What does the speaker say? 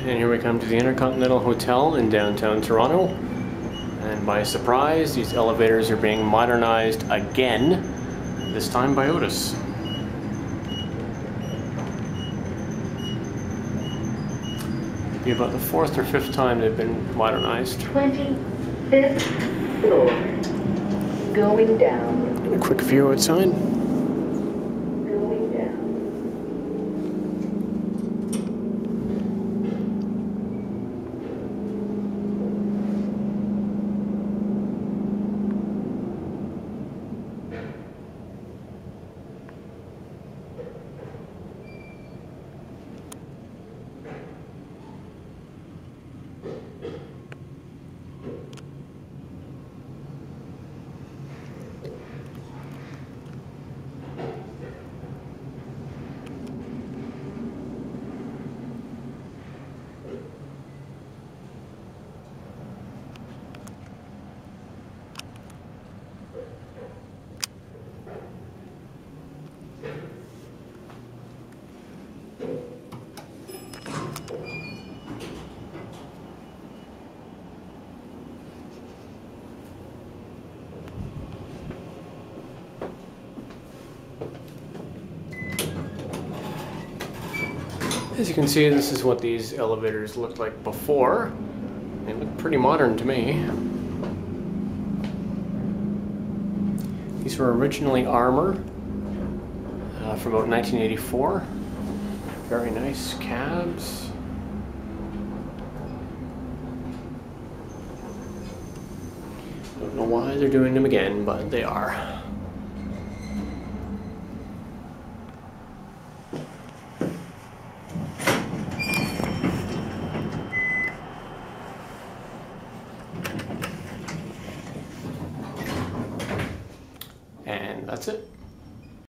And here we come to the Inter-Continental Hotel in downtown Toronto. And by surprise, these elevators are being modernized again, this time by Otis. It'll be about the 4th or 5th time they've been modernized. 25th floor. Going down. And a quick view outside. Going down. As you can see, this is what these elevators looked like before. They look pretty modern to me. These were originally armor from about 1984. Very nice cabs. Don't know why they're doing them again, but they are. And that's it.